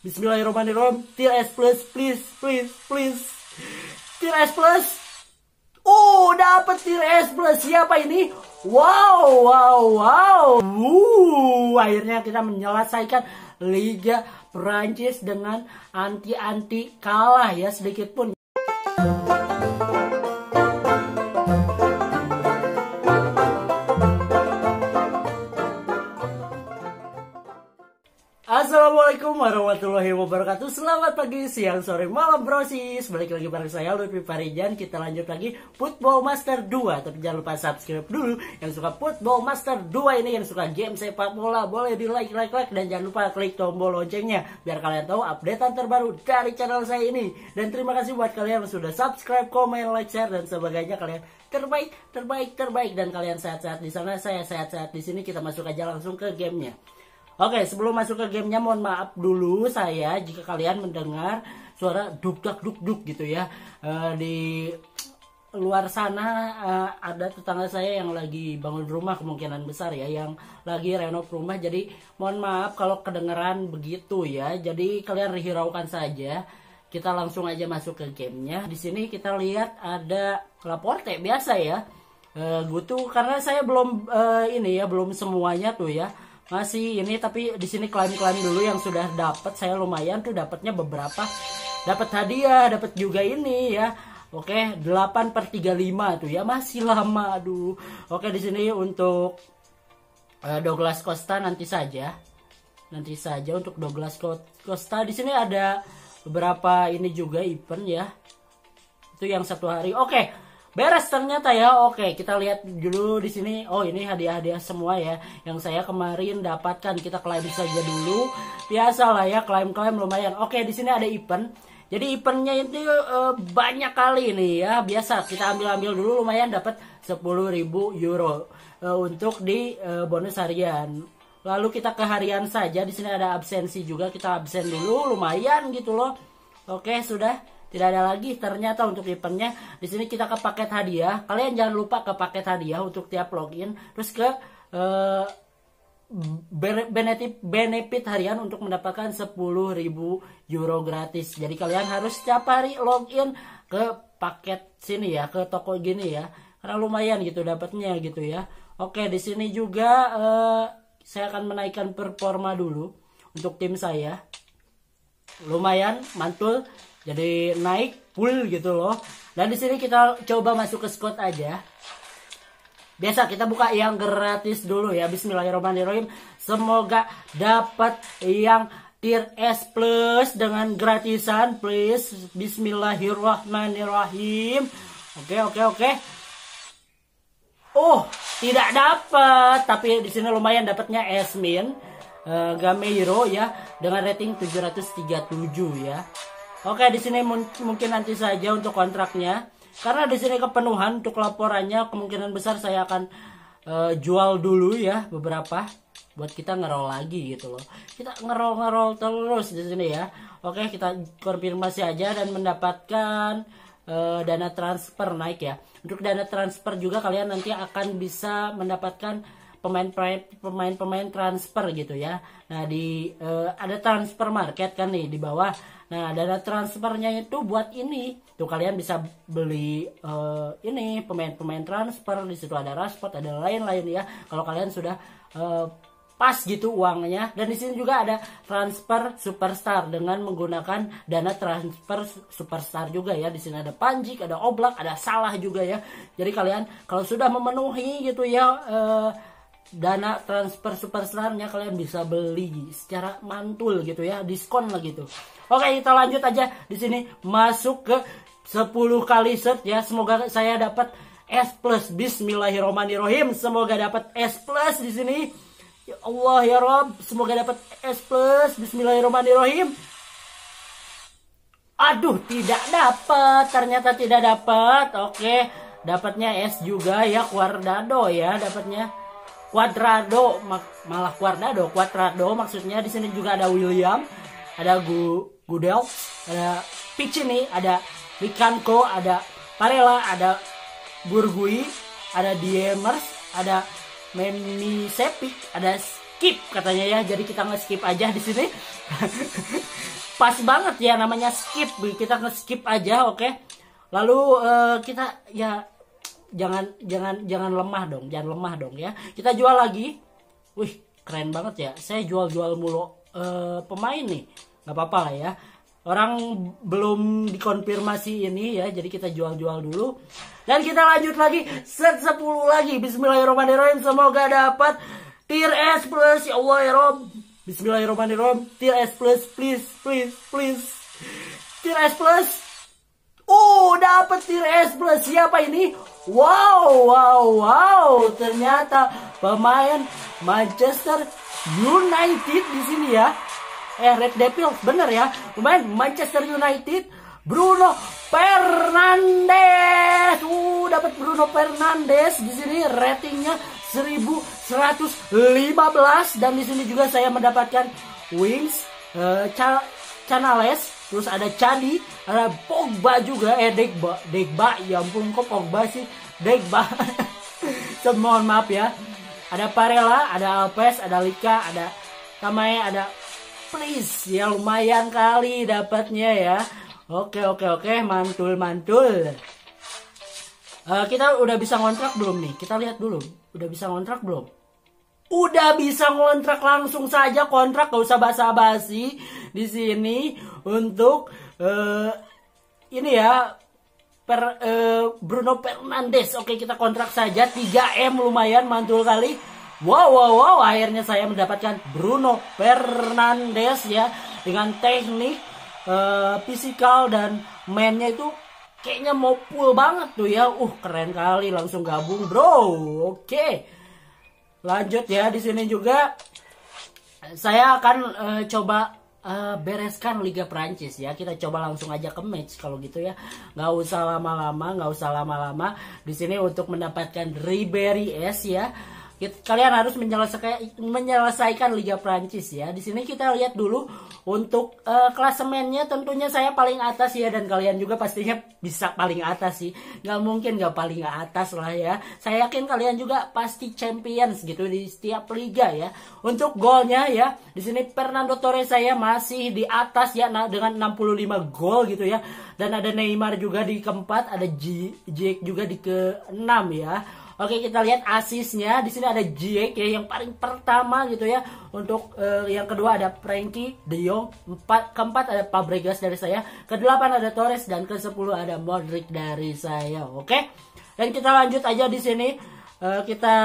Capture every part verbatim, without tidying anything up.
Bismillahirrahmanirrahim. Tier S plus, please, please, please. Tier S plus. Oh, dapat tier S plus. Siapa ini? Wow, wow, wow. Uh, akhirnya kita menyelesaikan Liga Prancis dengan anti-anti kalah ya sedikit pun. Assalamualaikum warahmatullahi wabarakatuh. Selamat pagi, siang, sore, malam brosis. Balik lagi bareng saya Lutfi Farijan. Kita lanjut lagi Football Master dua. Tapi jangan lupa subscribe dulu. Yang suka Football Master dua ini, yang suka game sepak bola, boleh di like, like, like. Dan jangan lupa klik tombol loncengnya biar kalian tahu updatean terbaru dari channel saya ini. Dan terima kasih buat kalian yang sudah subscribe, komen, like, share, dan sebagainya. Kalian terbaik, terbaik, terbaik. Dan kalian sehat-sehat di sana, saya sehat-sehat di sini. Kita masuk aja langsung ke gamenya. Oke, sebelum masuk ke gamenya, mohon maaf dulu saya jika kalian mendengar suara duk-dak duk-duk gitu ya. E, di luar sana e, ada tetangga saya yang lagi bangun rumah, kemungkinan besar ya, yang lagi renov rumah. Jadi mohon maaf kalau kedengeran begitu ya. Jadi kalian hiraukan saja. Kita langsung aja masuk ke gamenya. Di sini kita lihat ada Laporte biasa ya. E, gue tuh karena saya belum e, ini ya, belum semuanya tuh ya. Masih ini, tapi di sini klaim-klaim dulu yang sudah dapat. Saya lumayan tuh dapatnya beberapa, dapat hadiah, dapat juga ini ya. Oke, delapan per tiga puluh lima tuh ya, masih lama. Aduh. Oke, di sini untuk uh, Douglas Costa nanti saja. Nanti saja untuk Douglas Costa. Di sini ada beberapa ini juga event ya. Itu yang satu hari. Oke. Beres ternyata ya. Oke, kita lihat dulu di sini. Oh, ini hadiah-hadiah semua ya yang saya kemarin dapatkan. Kita klaim saja dulu. Biasalah ya, klaim-klaim lumayan. Oke, di sini ada event. Jadi eventnya itu uh, banyak kali nih ya. Biasa kita ambil-ambil dulu, lumayan dapat sepuluh ribu euro uh, untuk di uh, bonus harian. Lalu kita ke harian saja. Di sini ada absensi juga. Kita absen dulu, lumayan gitu loh. Oke, sudah. Tidak ada lagi ternyata untuk eventnya. Di sini kita ke paket hadiah. Kalian jangan lupa ke paket hadiah untuk tiap login. Terus ke uh, benefit benefit harian untuk mendapatkan sepuluh ribu euro gratis. Jadi kalian harus setiap hari login ke paket sini ya, ke toko gini ya. Karena lumayan gitu dapatnya gitu ya. Oke, di sini juga uh, saya akan menaikkan performa dulu untuk tim saya. Lumayan mantul. Jadi naik full gitu loh. Dan di sini kita coba masuk ke squad aja. Biasa kita buka yang gratis dulu ya. Bismillahirrahmanirrahim. Semoga dapat yang tier S plus dengan gratisan, please. Bismillahirrahmanirrahim. Oke, oke, oke. Oh, tidak dapat. Tapi di sini lumayan dapatnya Esmin uh, Gameiro ya, dengan rating tujuh ratus tiga puluh tujuh ya. Oke, di sini mungkin nanti saja untuk kontraknya. Karena di sini kepenuhan untuk laporannya, kemungkinan besar saya akan uh, jual dulu ya beberapa buat kita ngerol lagi gitu loh. Kita ngerol-ngerol terus di sini ya. Oke, kita konfirmasi aja dan mendapatkan uh, dana transfer naik ya. Untuk dana transfer juga kalian nanti akan bisa mendapatkan pemain-pemain transfer gitu ya. Nah, di uh, ada transfer market kan nih di bawah. Nah, dana transfernya itu buat ini. Tuh kalian bisa beli uh, ini pemain-pemain transfer. Di situ ada Rashford, ada lain-lain ya. Kalau kalian sudah uh, pas gitu uangnya. Dan di sini juga ada transfer superstar dengan menggunakan dana transfer superstar juga ya. Di sini ada Panjik, ada Oblak, ada Salah juga ya. Jadi kalian kalau sudah memenuhi gitu ya uh, dana transfer superstarnya, kalian bisa beli secara mantul gitu ya, diskon lah gitu. Oke, kita lanjut aja. Di sini masuk ke sepuluh kali set ya. Semoga saya dapat S plus. Bismillahirrahmanirrahim. Semoga dapat S plus di sini. Ya Allah ya Rob, semoga dapat S plus. Bismillahirrahmanirrahim. Aduh, tidak dapat. Ternyata tidak dapat. Oke, dapatnya S juga ya, Cuadrado ya dapatnya. Cuadrado, malah Cuadrado, Cuadrado maksudnya. Di sini juga ada William, ada Gu Gudel, ada Piccini, ada Ricanco, ada Parella, ada Burgui, ada Diemers, ada Memisepic, ada Skip katanya ya. Jadi kita nge-skip aja di sini. pas banget ya, namanya skip. Kita nge-skip aja, oke. Lalu uh, kita ya jangan jangan jangan lemah dong, jangan lemah dong ya. Kita jual lagi. Wih, keren banget ya. Saya jual-jual mulu uh, pemain nih. Nggak apa-apa lah ya. Orang belum dikonfirmasi ini ya, jadi kita jual-jual dulu. Dan kita lanjut lagi, set sepuluh lagi. Bismillahirrahmanirrahim, semoga dapat tier S plus, ya Allah ya Rob. Bismillahirrahmanirrahim, tier S plus, please, please, please. Tier S plus. Oh, dapat tier S plus. Siapa ini? Wow, wow, wow. Ternyata pemain Manchester United di sini ya. Eh, Red Devils, bener ya. Pemain Manchester United, Bruno Fernandes. Uh, dapat Bruno Fernandes di sini, ratingnya seribu seratus lima belas, dan di sini juga saya mendapatkan Wings, uh, Canales. Terus ada Cadi, ada Pogba juga, eh Degba, Degba, ya ampun kok Pogba sih, Degba. So, mohon maaf ya. Ada Parela, ada Alves, ada Lika, ada Kamae, ada Please, ya lumayan kali dapatnya ya. Oke oke oke, mantul mantul. Uh, kita udah bisa ngontrak belum nih? Kita lihat dulu, udah bisa ngontrak belum? Udah bisa ngontrak, langsung saja kontrak, gak usah basa-basi di sini untuk uh, ini ya per uh, Bruno Fernandes. Oke, kita kontrak saja tiga M, lumayan mantul kali. Wow wow wow, akhirnya saya mendapatkan Bruno Fernandes ya, dengan teknik uh, fisikal dan mainnya itu kayaknya mau full banget tuh ya. Uh, keren kali, langsung gabung, bro. Oke. Lanjut ya, di sini juga saya akan uh, coba uh, bereskan Liga Prancis ya. Kita coba langsung aja ke match kalau gitu ya. Nggak usah lama-lama, nggak usah lama-lama. Di sini untuk mendapatkan Ribéry S ya. Kalian harus menyelesaikan menyelesaikan Liga Prancis ya. Di sini kita lihat dulu untuk uh, klasemennya. Tentunya saya paling atas ya, dan kalian juga pastinya bisa paling atas sih. Nggak mungkin nggak paling atas lah ya. Saya yakin kalian juga pasti champions gitu di setiap liga ya. Untuk golnya ya, di sini Fernando Torres saya masih di atas ya, dengan enam puluh lima gol gitu ya. Dan ada Neymar juga di keempat, ada Ziyech juga di keenam ya. Oke, kita lihat asisnya. Di sini ada Ziyech ya yang paling pertama gitu ya. Untuk uh, yang kedua ada Frenkie De Jong, empat, keempat ada Fabregas dari saya, kedelapan ada Torres, dan ke sepuluh ada Modric dari saya. Oke. Dan kita lanjut aja di sini. Uh, kita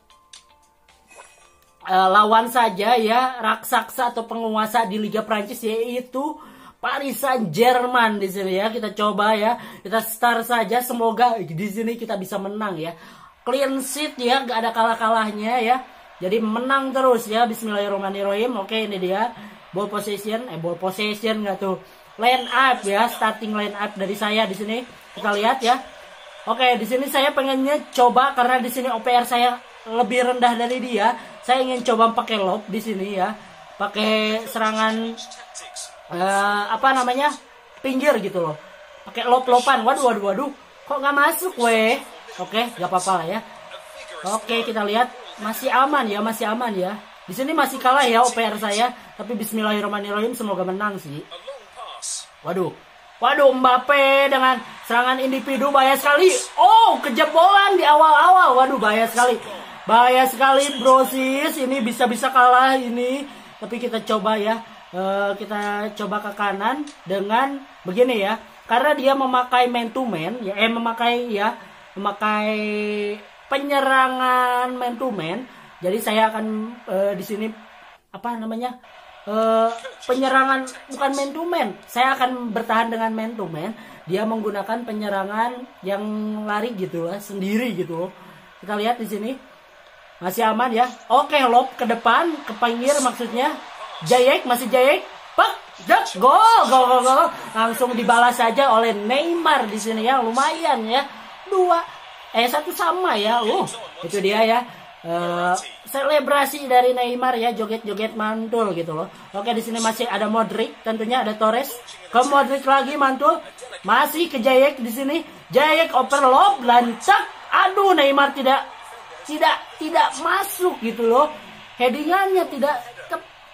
uh, lawan saja ya raksasa atau penguasa di Liga Prancis, yaitu Paris Saint-Germain di sini ya. Kita coba ya. Kita start saja, semoga di sini kita bisa menang ya. Clean sheet ya, gak ada kalah-kalahnya ya. Jadi menang terus ya. Bismillahirrahmanirrahim. Oke, ini dia ball possession, eh ball possession nggak tuh? Line up ya, starting line up dari saya di sini. Kita lihat ya. Oke, di sini saya pengennya coba, karena di sini O P R saya lebih rendah dari dia. Saya ingin coba pakai lob di sini ya. Pakai serangan uh, apa namanya? Pinggir gitu loh. Pakai lob-loban. Waduh waduh waduh. Kok nggak masuk weh? Oke, gak apa-apa lah ya. Oke, kita lihat masih aman ya, masih aman ya. Di sini masih kalah ya O P R saya, tapi Bismillahirrahmanirrahim, semoga menang sih. Waduh, waduh Mbappe dengan serangan individu bahaya sekali. Oh, kejebolan di awal-awal. Waduh, bahaya sekali, bahaya sekali brosis. Ini bisa-bisa kalah ini. Tapi kita coba ya, uh, kita coba ke kanan dengan begini ya. Karena dia memakai man to man, ya, eh memakai ya. memakai penyerangan man to man. Jadi saya akan uh, di sini apa namanya? Uh, penyerangan bukan man to man. Saya akan bertahan dengan man to man. Dia menggunakan penyerangan yang lari gitu lah, sendiri gitu. Kita lihat di sini. Masih aman ya. Oke, lob ke depan, ke pinggir maksudnya. Ziyech, masih Ziyech. Pak, jak, gol, gol, gol, gol. Langsung dibalas saja oleh Neymar di sini ya. Lumayan ya. Dua eh satu sama ya. Uh, itu dia ya. Uh, selebrasi dari Neymar ya, joget-joget mantul gitu loh. Oke, di sini masih ada Modric, tentunya ada Torres. Ke Modric lagi mantul. Masih ke Ziyech di sini. Ziyech overload dan cak. Aduh, Neymar tidak tidak tidak masuk gitu loh. Headingannya tidak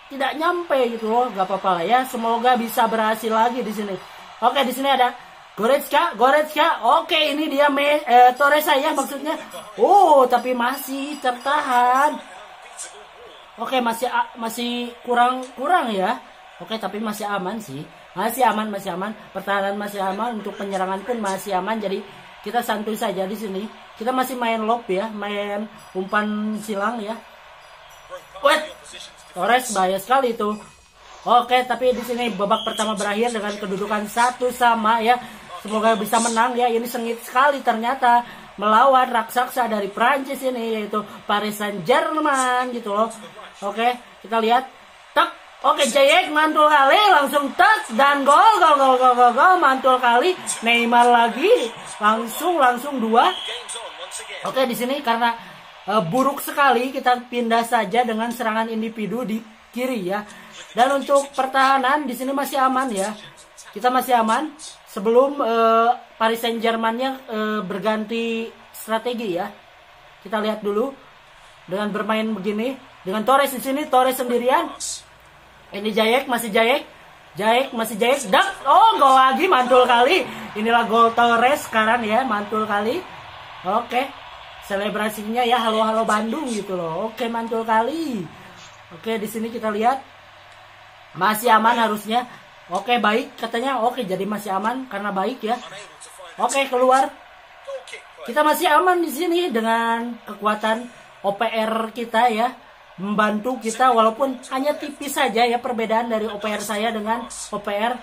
tidak nyampe gitu loh. Gak apa-apa lah ya. Semoga bisa berhasil lagi di sini. Oke, di sini ada Goretzka, Goretzka. Oke, ini dia me, eh, Torres saya maksudnya. Oh, tapi masih tertahan. Oke, masih masih kurang kurang ya. Oke, tapi masih aman sih. Masih aman, masih aman. Pertahanan masih aman, untuk penyerangan pun masih aman. Jadi kita santuy saja di sini. Kita masih main lob ya, main umpan silang ya. Wait, Torres bahaya sekali itu. Oke, tapi di sini babak pertama berakhir dengan kedudukan satu sama ya. Semoga bisa menang ya. Ini sengit sekali ternyata melawan raksasa dari Prancis ini, yaitu Paris Saint-Germain gitu loh. Oke, kita lihat. Tak. Oke, Ziyech mantul kali, langsung touch dan gol, gol, gol, gol, gol, gol, mantul kali. Neymar lagi, langsung, langsung dua. Oke, di sini karena uh, buruk sekali, kita pindah saja dengan serangan individu di kiri ya. Dan untuk pertahanan di sini masih aman ya. Kita masih aman sebelum uh, Paris Saint-Germain-nya uh, berganti strategi ya. Kita lihat dulu dengan bermain begini, dengan Torres di sini, Torres sendirian. Ini Ziyech, masih Ziyech. Ziyech, masih Ziyech. Dak. Oh, gol lagi, mantul kali. Inilah gol Torres sekarang ya, mantul kali. Oke. Selebrasinya ya halo-halo Bandung gitu loh. Oke, mantul kali. Oke, di sini kita lihat masih aman harusnya. Oke, baik katanya. Oke, jadi masih aman karena baik ya. Oke, keluar. Kita masih aman di sini dengan kekuatan O P R kita ya, membantu kita walaupun hanya tipis saja ya perbedaan dari O P R saya dengan O P R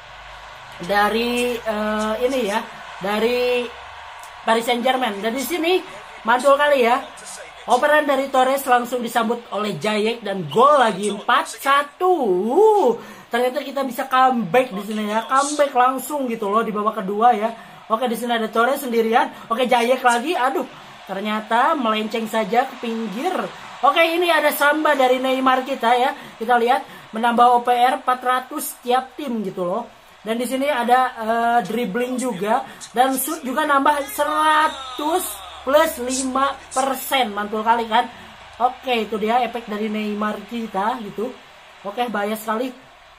dari uh, ini ya, dari Paris Saint-Germain. Dan di sini mantul kali ya. Operan dari Torres langsung disambut oleh Ziyech dan gol lagi empat satu. Uh, ternyata kita bisa comeback di sini ya. Comeback langsung gitu loh di babak kedua ya. Oke, di sini ada Torres sendirian. Oke, Ziyech lagi. Aduh, ternyata melenceng saja ke pinggir. Oke, ini ada samba dari Neymar kita ya. Kita lihat menambah O P R empat ratus tiap tim gitu loh. Dan di sini ada uh, dribbling juga dan shoot juga nambah seratus plus lima persen, mantul kali kan. Oke, itu dia efek dari Neymar kita gitu. Oke, bahaya sekali.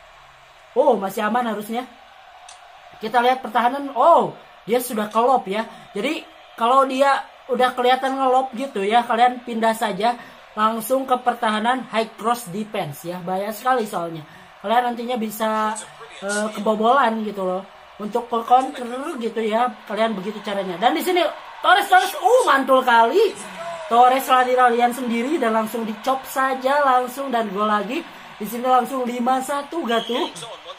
Oh, masih aman harusnya. Kita lihat pertahanan. Oh, dia sudah kelop ya. Jadi kalau dia udah kelihatan ngelop gitu ya, kalian pindah saja langsung ke pertahanan high cross defense ya. Bahaya sekali soalnya. Kalian nantinya bisa uh, kebobolan gitu loh. Untuk counter gitu ya, kalian begitu caranya. Dan di sini Torres, Torres, uh mantul kali. Torres lari-larian sendiri dan langsung dicop saja langsung dan gol lagi. Di sini langsung lima satu gak tuh.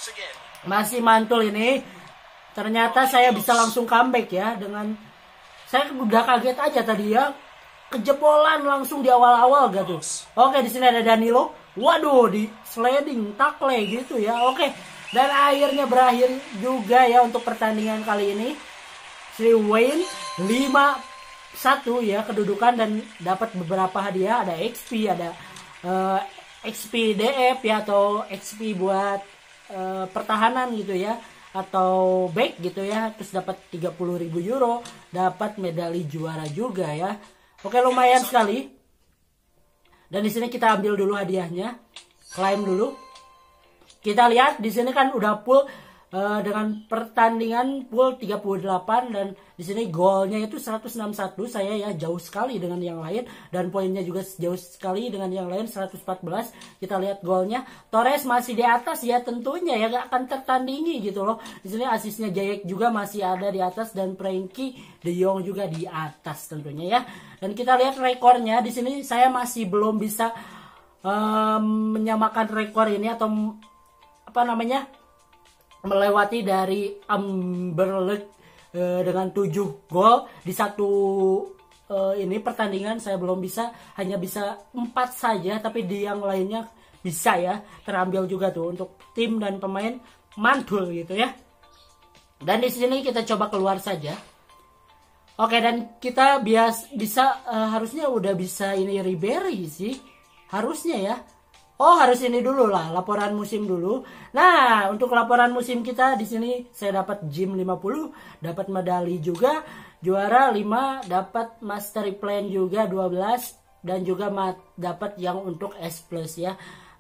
Masih mantul ini. Ternyata saya bisa langsung comeback ya dengan saya udah kaget aja tadi ya. Kejebolan langsung di awal-awal gak tuh. Oke, di sini ada Danilo. Waduh, di sliding tackle gitu ya. Oke. Dan akhirnya berakhir juga ya untuk pertandingan kali ini. Sri Wayne lima satu ya kedudukan dan dapat beberapa hadiah, ada X P, ada uh, X P D F ya atau X P buat uh, pertahanan gitu ya atau back gitu ya, terus dapat tiga puluh ribu euro, dapat medali juara juga ya. Oke, lumayan sekali. Dan di sini kita ambil dulu hadiahnya. Klaim dulu. Kita lihat di sini kan udah full uh, dengan pertandingan full tiga puluh delapan dan di sini golnya itu seratus enam puluh satu, saya ya jauh sekali dengan yang lain dan poinnya juga jauh sekali dengan yang lain seratus empat belas. Kita lihat golnya. Torres masih di atas ya tentunya ya, gak akan tertandingi gitu loh. Di sini asisnya Ziyech juga masih ada di atas dan Frenkie De Jong juga di atas tentunya ya. Dan kita lihat rekornya di sini saya masih belum bisa um, menyamakan rekor ini atau apa namanya melewati dari Anderlecht e, dengan tujuh gol di satu e, ini pertandingan. Saya belum bisa, hanya bisa empat saja, tapi di yang lainnya bisa ya, terambil juga tuh untuk tim dan pemain mantul gitu ya. Dan di sini kita coba keluar saja. Oke, dan kita bias bisa e, harusnya udah bisa ini Ribery sih harusnya ya. Oh, harus ini dulu lah, laporan musim dulu. Nah, untuk laporan musim kita di sini saya dapat gym lima puluh, dapat medali juga, juara lima, dapat mastery plan juga dua belas dan juga dapat yang untuk S plus ya.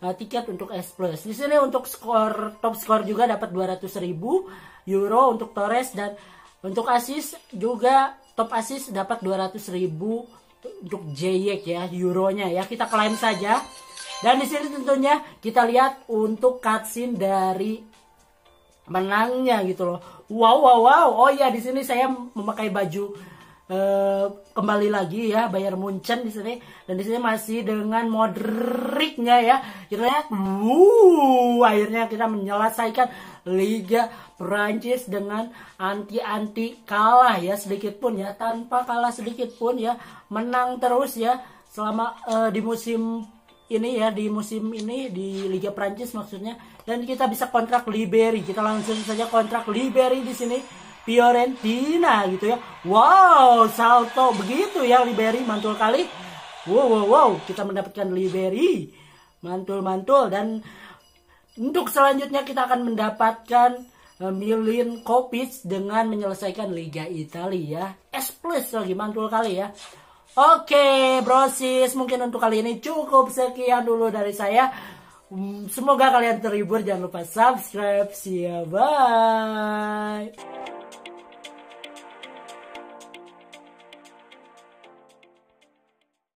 uh, tiket untuk S Plus. Di sini untuk skor top skor juga dapat dua ratus ribu euro untuk Torres, dan untuk assist juga top assist dapat dua ratus ribu untuk Ziyech ya, euronya ya. Kita klaim saja. Dan di sini tentunya kita lihat untuk cutscene dari menangnya gitu loh. Wow wow wow. Oh iya, di sini saya memakai baju uh, kembali lagi ya, Bayern Munchen di sini, dan di sini masih dengan Modric-nya ya. Kita lihat, wuh, akhirnya kita menyelesaikan Liga Prancis dengan anti-anti kalah ya, sedikit pun ya, tanpa kalah sedikit pun ya, menang terus ya selama uh, di musim ini ya, di musim ini di Liga Prancis maksudnya. Dan kita bisa kontrak Ribery, kita langsung saja kontrak Ribery di sini, Fiorentina gitu ya. Wow, salto begitu ya Ribery, mantul kali. Wow wow wow, kita mendapatkan Ribery, mantul-mantul. Dan untuk selanjutnya kita akan mendapatkan uh, Milinkovic dengan menyelesaikan Liga Italia ya. S Plus lagi, mantul kali ya. Oke, brosis, mungkin untuk kali ini cukup sekian dulu dari saya. Semoga kalian terhibur. Jangan lupa subscribe. See ya, bye.